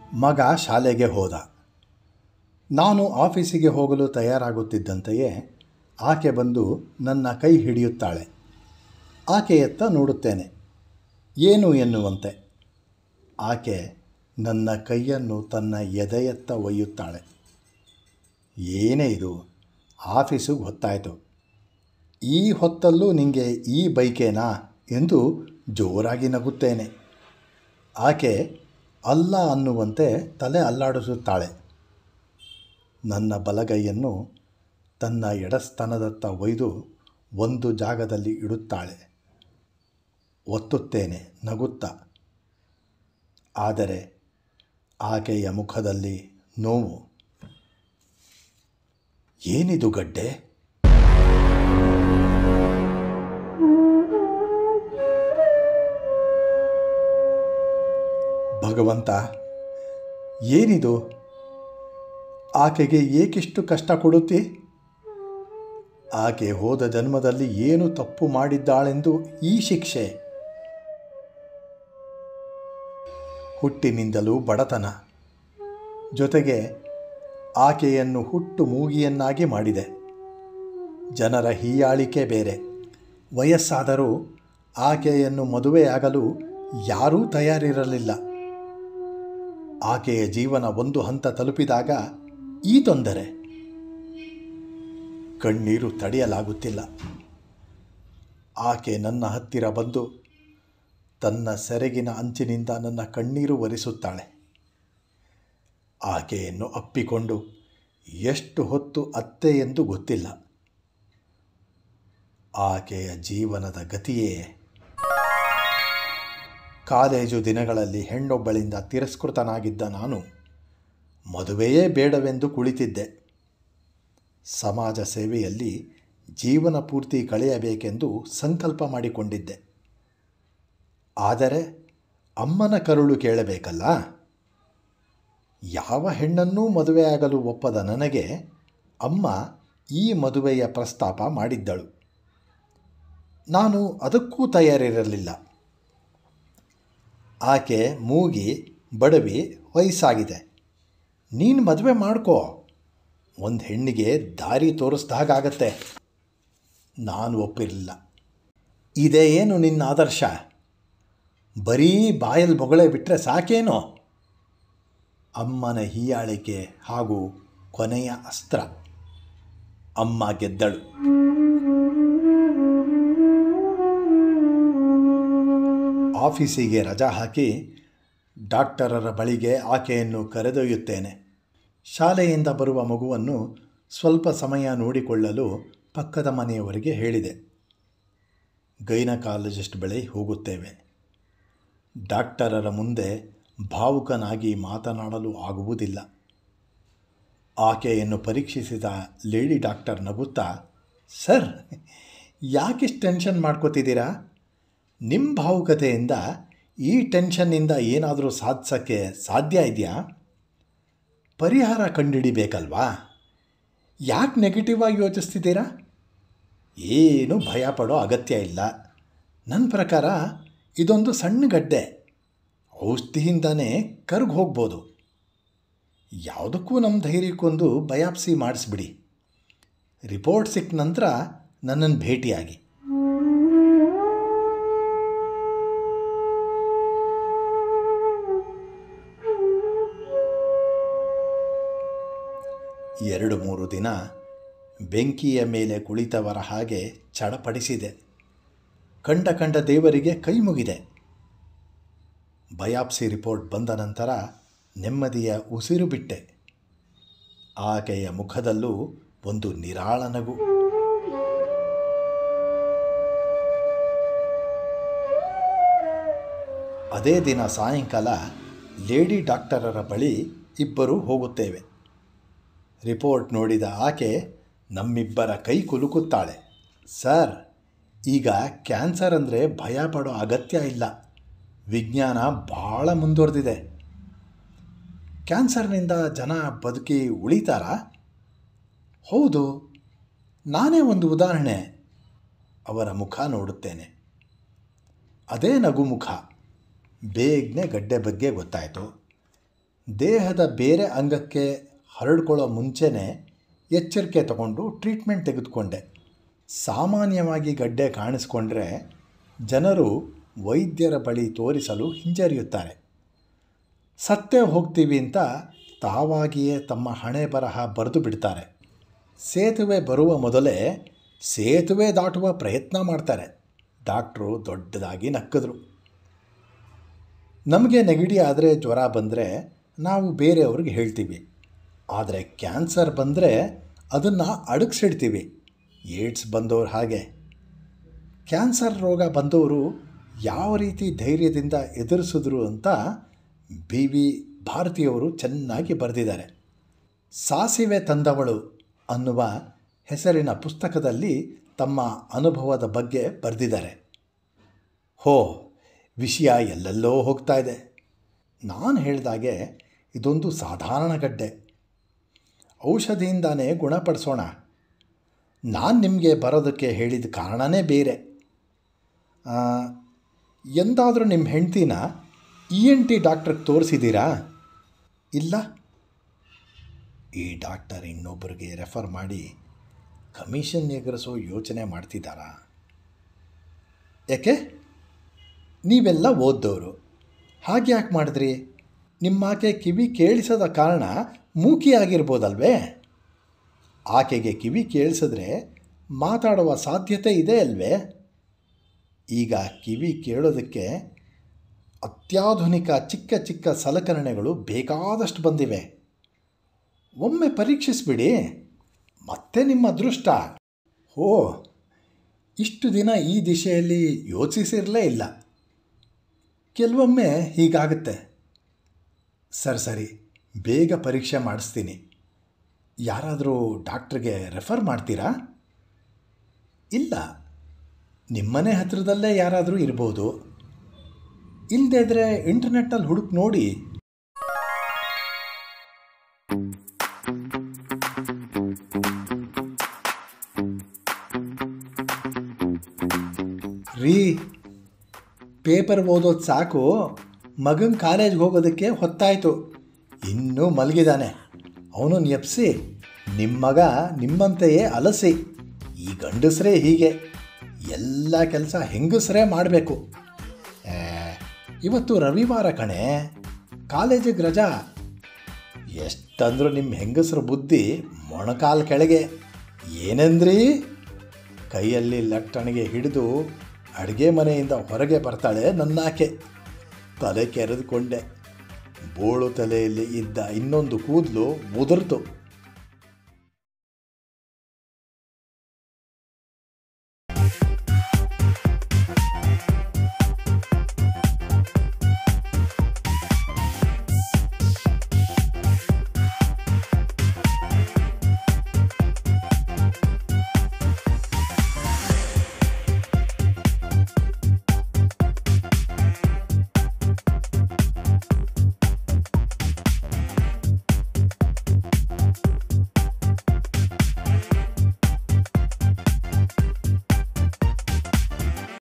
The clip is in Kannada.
ಮಗ ಶಾಲೆಗೆ ಹೋದ. ನಾನು ಆಫೀಸಿಗೆ ಹೋಗಲು ತಯಾರಾಗುತ್ತಿದ್ದಂತೆಯೇ ಆಕೆ ಬಂದು ನನ್ನ ಕೈ ಹಿಡಿಯುತ್ತಾಳೆ. ಆಕೆಯತ್ತ ನೋಡುತ್ತೇನೆ, ಏನು ಎನ್ನುವಂತೆ. ಆಕೆ ನನ್ನ ಕೈಯನ್ನು ತನ್ನ ಎದೆಯತ್ತ ಒಯ್ಯುತ್ತಾಳೆ. ಏನೇ ಇದು, ಆಫೀಸಿಗೆ ಹೊತ್ತಾಯಿತು, ಈ ಹೊತ್ತಲ್ಲೂ ನಿಂಗೆ ಈ ಬೈಕೇನಾ ಎಂದು ಜೋರಾಗಿ ನಗುತ್ತೇನೆ. ಆಕೆ ಅಲ್ಲ ಅನ್ನುವಂತೆ ತಲೆ ಅಲ್ಲಾಡಿಸುತ್ತಾಳೆ. ನನ್ನ ಬಲಗೈಯನ್ನು ತನ್ನ ಎಡಸ್ತನದತ್ತ ಒಯ್ದು ಒಂದು ಜಾಗದಲ್ಲಿ ಇಡುತ್ತಾಳೆ. ಒತ್ತುತ್ತೇನೆ ನಗುತ್ತಾ. ಆದರೆ ಆಕೆಯ ಮುಖದಲ್ಲಿ ನೋವು. ಏನಿದು ಗಡ್ಡೆ? ಭಗವಂತ, ಏನಿದು? ಆಕೆಗೆ ಏಕಿಷ್ಟು ಕಷ್ಟ ಕೊಡುತ್ತಿ? ಆಕೆ ಹೋದ ಜನ್ಮದಲ್ಲಿ ಏನು ತಪ್ಪು ಮಾಡಿದ್ದಾಳೆಂದು ಈ ಶಿಕ್ಷೆ? ಹುಟ್ಟಿನಿಂದಲೂ ಬಡತನ, ಜೊತೆಗೆ ಆಕೆಯನ್ನು ಹುಟ್ಟು ಮೂಗಿಯನ್ನಾಗಿ ಮಾಡಿದೆ. ಜನರ ಹೀಯಾಳಿಕೆ ಬೇರೆ. ವಯಸ್ಸಾದರೂ ಆಕೆಯನ್ನು ಮದುವೆಯಾಗಲು ಯಾರೂ ತಯಾರಿರಲಿಲ್ಲ. ಆಕೆಯ ಜೀವನ ಒಂದು ಹಂತ ತಲುಪಿದಾಗ ಈ ತೊಂದರೆ. ಕಣ್ಣೀರು ತಡೆಯಲಾಗುತ್ತಿಲ್ಲ. ಆಕೆ ನನ್ನ ಹತ್ತಿರ ಬಂದು ತನ್ನ ಸೆರಗಿನ ಅಂಚಿನಿಂದ ನನ್ನ ಕಣ್ಣೀರು ಒರೆಸುತ್ತಾಳೆ. ಆಕೆಯನ್ನು ಅಪ್ಪಿಕೊಂಡು ಎಷ್ಟು ಹೊತ್ತು ಅತ್ತೆ ಎಂದು ಗೊತ್ತಿಲ್ಲ. ಆಕೆಯ ಜೀವನದ ಗತಿಯೇ. ಕಾಲೇಜು ದಿನಗಳಲ್ಲಿ ಹೆಣ್ಣೊಬ್ಬಳಿಂದ ತಿರಸ್ಕೃತನಾಗಿದ್ದ ನಾನು ಮದುವೆಯೇ ಬೇಡವೆಂದು ಕುಳಿತಿದ್ದೆ. ಸಮಾಜ ಸೇವೆಯಲ್ಲಿ ಜೀವನ ಪೂರ್ತಿ ಕಳೆಯಬೇಕೆಂದು ಸಂಕಲ್ಪ ಮಾಡಿಕೊಂಡಿದ್ದೆ. ಆದರೆ ಅಮ್ಮನ ಕರುಳು ಕೇಳಬೇಕಲ್ಲ. ಯಾವ ಹೆಣ್ಣನ್ನೂ ಮದುವೆಯಾಗಲು ಒಪ್ಪದ ನನಗೆ ಅಮ್ಮ ಈ ಮದುವೆಯ ಪ್ರಸ್ತಾಪ ಮಾಡಿದ್ದಳು. ನಾನು ಅದಕ್ಕೂ ತಯಾರಿರಲಿಲ್ಲ. ಆಕೆ ಮೂಗಿ ಬಡವಿ, ವಯಸ್ಸಾಗಿದೆ, ನೀನು ಮದುವೆ ಮಾಡ್ಕೋ, ಒಂದು ಹೆಣ್ಣಿಗೆ ದಾರಿ ತೋರಿಸ್ದಾಗತ್ತೆ. ನಾನು ಒಪ್ಪಿರಲಿಲ್ಲ. ಇದೇ ಏನು ನಿನ್ನ ಆದರ್ಶ? ಬರೀ ಬಾಯಲ್ಲಿ ಬೊಗಳೆ ಬಿಟ್ಟರೆ ಸಾಕೇನೋ? ಅಮ್ಮನ ಹೀಯಾಳಿಕೆ ಹಾಗೂ ಕೊನೆಯ ಅಸ್ತ್ರ. ಅಮ್ಮ ಗೆದ್ದಳು. ಆಫೀಸಿಗೆ ರಜಾ ಹಾಕಿ ಡಾಕ್ಟರರ ಬಳಿಗೆ ಆಕೆಯನ್ನು ಕರೆದೊಯ್ಯುತ್ತೇನೆ. ಶಾಲೆಯಿಂದ ಬರುವ ಮಗುವನ್ನು ಸ್ವಲ್ಪ ಸಮಯ ನೋಡಿಕೊಳ್ಳಲು ಪಕ್ಕದ ಮನೆಯವರಿಗೆ ಹೇಳಿದೆ. ಗೈನಕಾಲಜಿಸ್ಟ್ ಬಳಿ ಹೋಗುತ್ತೇವೆ. ಡಾಕ್ಟರರ ಮುಂದೆ ಭಾವುಕನಾಗಿ ಮಾತನಾಡಲು ಆಗುವುದಿಲ್ಲ. ಆಕೆಯನ್ನು ಪರೀಕ್ಷಿಸಿದ ಲೇಡಿ ಡಾಕ್ಟರ್ ನಗುತ್ತಾ, ಸರ್, ಯಾಕಿಷ್ಟು ಟೆನ್ಷನ್ ಮಾಡ್ಕೋತಿದ್ದೀರಾ? ನಿಮ್ಮ ಭಾವುಕತೆಯಿಂದ ಈ ಟೆನ್ಷನ್ನಿಂದ ಏನಾದರೂ ಸಾಧಿಸೋಕ್ಕೆ ಸಾಧ್ಯ ಇದೆಯಾ? ಪರಿಹಾರ ಕಂಡುಹಿಡಿಬೇಕಲ್ವಾ? ಯಾಕೆ ನೆಗೆಟಿವ್ ಆಗಿ ಯೋಚಿಸ್ತಿದ್ದೀರಾ? ಏನು ಭಯ ಪಡೋ ಅಗತ್ಯ ಇಲ್ಲ. ನನ್ನ ಪ್ರಕಾರ ಇದೊಂದು ಸಣ್ಣ ಗಡ್ಡೆ, ಔಷಧಿಯಿಂದನೇ ಕರ್ಗೆ ಹೋಗ್ಬೋದು. ಯಾವುದಕ್ಕೂ ನಮ್ಮ ಧೈರ್ಯಕ್ಕೊಂದು ಬಯಾಪ್ಸಿ ಮಾಡಿಸ್ಬಿಡಿ. ರಿಪೋರ್ಟ್ ಸಿಕ್ಕ ನಂತರ ನನ್ನನ್ನು ಭೇಟಿಯಾಗಿ. ಎರಡು ಮೂರು ದಿನ ಬೆಂಕಿಯ ಮೇಲೆ ಕುಳಿತವರ ಹಾಗೆ ಚಡಪಡಿಸಿದೆ. ಕಂಡ ದೇವರಿಗೆ ಕೈ ಮುಗಿದೆ. ಬಯಾಪ್ಸಿ ರಿಪೋರ್ಟ್ ಬಂದ ನಂತರ ನೆಮ್ಮದಿಯ ಉಸಿರು ಬಿಟ್ಟೆ. ಆಕೆಯ ಮುಖದಲ್ಲೂ ಒಂದು ನಿರಾಳ ನಗು. ಅದೇ ದಿನ ಸಾಯಂಕಾಲ ಲೇಡಿ ಡಾಕ್ಟರರ ಬಳಿ ಇಬ್ಬರೂ ಹೋಗುತ್ತೇವೆ. ರಿಪೋರ್ಟ್ ನೋಡಿದ ಆಕೆ ನಮ್ಮಿಬ್ಬರ ಕೈ ಕುಲುಕುತ್ತಾಳೆ. ಸರ್, ಈಗ ಕ್ಯಾನ್ಸರ್ ಅಂದರೆ ಭಯ ಪಡೋ ಅಗತ್ಯ ಇಲ್ಲ. ವಿಜ್ಞಾನ ಭಾಳ ಮುಂದುವರೆದಿದೆ. ಕ್ಯಾನ್ಸರ್ನಿಂದ ಜನ ಬದುಕಿ ಉಳಿತಾರಾ? ಹೌದು, ನಾನೇ ಒಂದು ಉದಾಹರಣೆ. ಅವರ ಮುಖ ನೋಡುತ್ತೇನೆ. ಅದೇ ನಗು ಮುಖ. ಬೇಗನೆ ಗಡ್ಡೆ ಬಗ್ಗೆ ಗೊತ್ತಾಯಿತು. ದೇಹದ ಬೇರೆ ಅಂಗಕ್ಕೆ ಹರಡ್ಕೊಳ್ಳೋ ಮುಂಚೆನೇ ಎಚ್ಚರಿಕೆ ತಗೊಂಡು ಟ್ರೀಟ್ಮೆಂಟ್ ತೆಗೆದುಕೊಂಡೆ. ಸಾಮಾನ್ಯವಾಗಿ ಗಡ್ಡೆ ಕಾಣಿಸ್ಕೊಂಡ್ರೆ ಜನರು ವೈದ್ಯರ ಬಳಿ ತೋರಿಸಲು ಹಿಂಜರಿಯುತ್ತಾರೆ. ಸತ್ತೇ ಹೋಗ್ತೀವಿ ಅಂತ ತಾವಾಗಿಯೇ ತಮ್ಮ ಹಣೆ ಬರಹ ಬರೆದು ಬಿಡ್ತಾರೆ. ಸೇತುವೆ ಬರುವ ಮೊದಲೇ ಸೇತುವೆ ದಾಟುವ ಪ್ರಯತ್ನ ಮಾಡ್ತಾರೆ. ಡಾಕ್ಟ್ರು ದೊಡ್ಡದಾಗಿ ನಕ್ಕಿದ್ರು. ನಮಗೆ ನೆಗಡಿ ಆದರೆ, ಜ್ವರ ಬಂದರೆ ನಾವು ಬೇರೆಯವ್ರಿಗೆ ಹೇಳ್ತೀವಿ. ಆದರೆ ಕ್ಯಾನ್ಸರ್ ಬಂದರೆ ಅದನ್ನು ಅಡಗಿಸಿಡ್ತೀವಿ. ಏಡ್ಸ್ ಬಂದವರು ಹಾಗೆ. ಕ್ಯಾನ್ಸರ್ ರೋಗ ಬಂದವರು ಯಾವ ರೀತಿ ಧೈರ್ಯದಿಂದ ಎದುರಿಸಿದ್ರು ಅಂತ BV ಭಾರತಿಯವರು ಚೆನ್ನಾಗಿ ಬರೆದಿದ್ದಾರೆ. ಸಾಸಿವೆ ತಂದವಳು ಅನ್ನುವ ಹೆಸರಿನ ಪುಸ್ತಕದಲ್ಲಿ ತಮ್ಮ ಅನುಭವದ ಬಗ್ಗೆ ಬರೆದಿದ್ದಾರೆ. ವಿಷಯ ಎಲ್ಲೆಲ್ಲೋ ಹೋಗ್ತಾ ಇದೆ. ನಾನು ಹೇಳಿದಾಗೆ ಇದೊಂದು ಸಾಧಾರಣ ಗಡ್ಡೆ. ಔಷಧಿಯಿಂದಾನೇ ಗುಣಪಡಿಸೋಣ. ನಾನು ನಿಮಗೆ ಬರೋದಕ್ಕೆ ಹೇಳಿದ ಕಾರಣವೇ ಬೇರೆ. ಎಂದಾದರೂ ನಿಮ್ಮ ಹೆಂಡ್ತಿನ ENT ಡಾಕ್ಟ್ರಿಗೆ ತೋರಿಸಿದ್ದೀರಾ? ಇಲ್ಲ. ಈ ಡಾಕ್ಟರ್ ಇನ್ನೊಬ್ಬರಿಗೆ ರೆಫರ್ ಮಾಡಿ ಕಮಿಷನ್ ಎಗರಿಸೋ ಯೋಚನೆ ಮಾಡ್ತಿದ್ದಾರಾ? ಯಾಕೆ? ನೀವೆಲ್ಲ ಓದ್ದವರು. ಹಾಗೆ ಯಾಕೆ ಮಾಡಿದ್ರಿ? ನಿಮ್ಮಾಕೆ ಕಿವಿ ಕೇಳಿಸದ ಕಾರಣ ಮೂಕಿಯಾಗಿರ್ಬೋದಲ್ವೇ? ಆಕೆಗೆ ಕಿವಿ ಕೇಳಿಸಿದ್ರೆ ಮಾತಾಡುವ ಸಾಧ್ಯತೆ ಇದೆ ಅಲ್ವೇ? ಈಗ ಕಿವಿ ಕೇಳೋದಕ್ಕೆ ಅತ್ಯಾಧುನಿಕ ಚಿಕ್ಕ ಚಿಕ್ಕ ಸಲಕರಣೆಗಳು ಬೇಕಾದಷ್ಟು ಬಂದಿವೆ. ಒಮ್ಮೆ ಪರೀಕ್ಷಿಸಿಬಿಡಿ, ಮತ್ತೆ ನಿಮ್ಮ ಅದೃಷ್ಟ. ಇಷ್ಟು ದಿನ ಈ ದಿಶೆಯಲ್ಲಿ ಯೋಚಿಸಿರಲೇ ಇಲ್ಲ. ಕೆಲವೊಮ್ಮೆ ಹೀಗಾಗುತ್ತೆ. ಸರಿ, ಬೇಗ ಪರೀಕ್ಷೆ ಮಾಡಿಸ್ತೀನಿ. ಯಾರಾದರೂ ಡಾಕ್ಟ್ರಿಗೆ ರೆಫರ್ ಮಾಡ್ತೀರಾ? ಇಲ್ಲ. ನಿಮ್ಮನೆ ಹತ್ತಿರದಲ್ಲೇ ಯಾರಾದರೂ ಇರ್ಬೋದು. ಇಲ್ಲದೇ ಇದ್ದರೆ ಇಂಟರ್ನೆಟ್ನಲ್ಲಿ ಹುಡುಕಿ ನೋಡಿ. ಪೇಪರ್ ಓದೋದು ಸಾಕು, ಮಗನ ಕಾಲೇಜ್ಗೆ ಹೋಗೋದಕ್ಕೆ ಹೊತ್ತಾಯಿತು. ಇನ್ನೂ ಮಲಗಿದ್ದಾನೆ. ಅವನನ್ನು ಎಪ್ಸಿ ನಿಮ್ಮ ಮಗ ನಿಮ್ಮಂತೆಯೇ ಅಲಸಿ. ಈ ಗಂಡಸರೇ ಹೀಗೆ, ಎಲ್ಲ ಕೆಲಸ ಹೆಂಗಸರೇ ಮಾಡಬೇಕು. ಇವತ್ತು ರವಿವಾರ ಕಣೆ, ಕಾಲೇಜಿಗೆ ರಜಾ. ಎಷ್ಟಂದ್ರೂ ನಿಮ್ಮ ಹೆಂಗಸರ ಬುದ್ಧಿ ಮೊಣಕಾಲು ಕೆಳಗೆ. ಏನಂದ್ರಿ? ಕೈಯಲ್ಲಿ ಲಟ್ಟಣಿಗೆ ಹಿಡಿದು ಅಡುಗೆ ಮನೆಯಿಂದ ಹೊರಗೆ ಬರ್ತಾಳೆ ನನ್ನಾಕೆ. ತಲೆ ಕೆರೆದುಕೊಂಡೆ. ಬೋಳು ತಲೆಯಲ್ಲಿ ಇದ್ದ ಇನ್ನೊಂದು ಕೂದಲು ಉದುರ್ತು.